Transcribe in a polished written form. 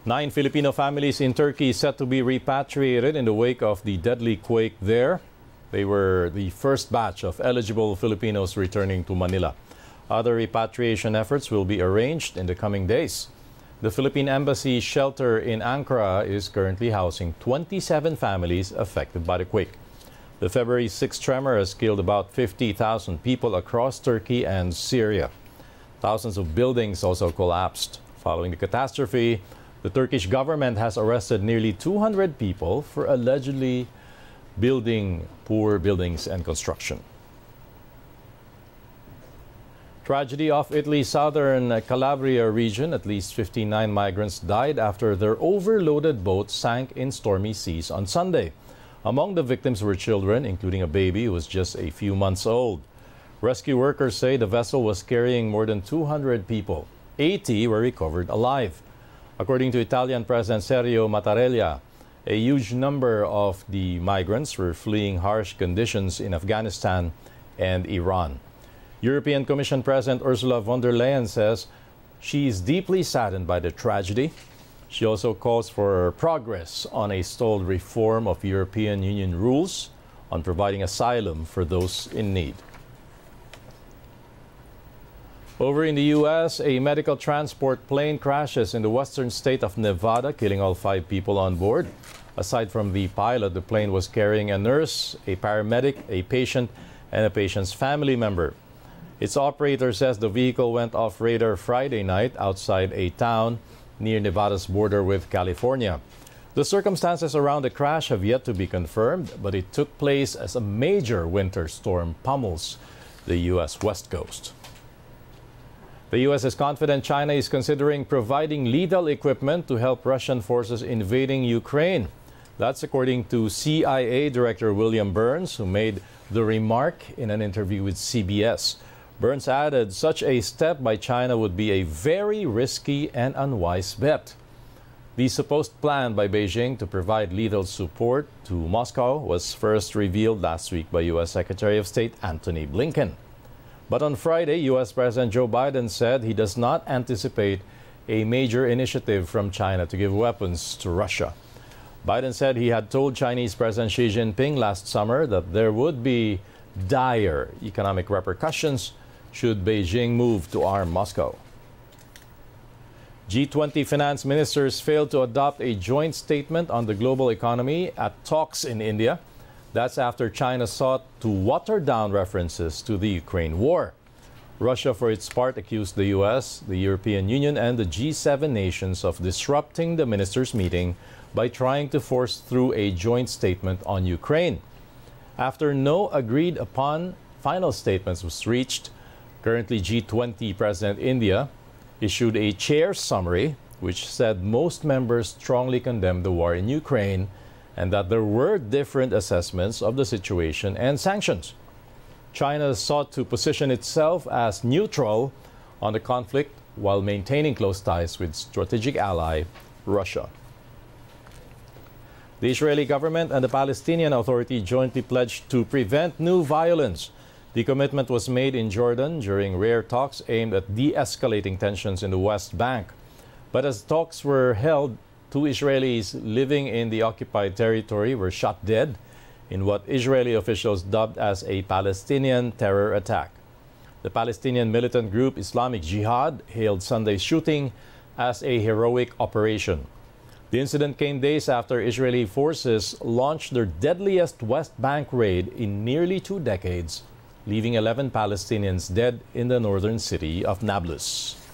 9 Filipino families in Turkey set to be repatriated in the wake of the deadly quake there. They were the first batch of eligible Filipinos returning to Manila. Other repatriation efforts will be arranged in the coming days. The Philippine Embassy shelter in Ankara is currently housing 27 families affected by the quake. The February 6 tremor has killed about 50,000 people across Turkey and Syria. Thousands of buildings also collapsed. Following the catastrophe, the Turkish government has arrested nearly 200 people for allegedly building poor buildings and construction. Tragedy off Italy's southern Calabria region. At least 59 migrants died after their overloaded boat sank in stormy seas on Sunday. Among the victims were children, including a baby who was just a few months old. Rescue workers say the vessel was carrying more than 200 people. 80 were recovered alive. According to Italian President Sergio Mattarella, a huge number of the migrants were fleeing harsh conditions in Afghanistan and Iran. European Commission President Ursula von der Leyen says she is deeply saddened by the tragedy. She also calls for progress on a stalled reform of European Union rules on providing asylum for those in need. Over in the U.S., a medical transport plane crashes in the western state of Nevada, killing all 5 people on board. Aside from the pilot, the plane was carrying a nurse, a paramedic, a patient, and a patient's family member. Its operator says the vehicle went off radar Friday night outside a town near Nevada's border with California. The circumstances around the crash have yet to be confirmed, but it took place as a major winter storm pummels the U.S. West Coast. The U.S. is confident China is considering providing lethal equipment to help Russian forces invading Ukraine. That's according to CIA Director William Burns, who made the remark in an interview with CBS. Burns added such a step by China would be a very risky and unwise bet. The supposed plan by Beijing to provide lethal support to Moscow was first revealed last week by U.S. Secretary of State Antony Blinken. But on Friday, U.S. President Joe Biden said he does not anticipate a major initiative from China to give weapons to Russia. Biden said he had told Chinese President Xi Jinping last summer that there would be dire economic repercussions should Beijing move to arm Moscow. G20 finance ministers failed to adopt a joint statement on the global economy at talks in India. That's after China sought to water down references to the Ukraine war. Russia, for its part, accused the U.S., the European Union, and the G7 nations of disrupting the ministers' meeting by trying to force through a joint statement on Ukraine. After no agreed-upon final statements was reached, currently G20 President India issued a chair's summary which said most members strongly condemned the war in Ukraine and that there were different assessments of the situation and sanctions. China sought to position itself as neutral on the conflict while maintaining close ties with strategic ally Russia. The Israeli government and the Palestinian Authority jointly pledged to prevent new violence. The commitment was made in Jordan during rare talks aimed at de-escalating tensions in the West Bank. But as talks were held, 2 Israelis living in the occupied territory were shot dead in what Israeli officials dubbed as a Palestinian terror attack. The Palestinian militant group Islamic Jihad hailed Sunday's shooting as a heroic operation. The incident came days after Israeli forces launched their deadliest West Bank raid in nearly 2 decades, leaving 11 Palestinians dead in the northern city of Nablus.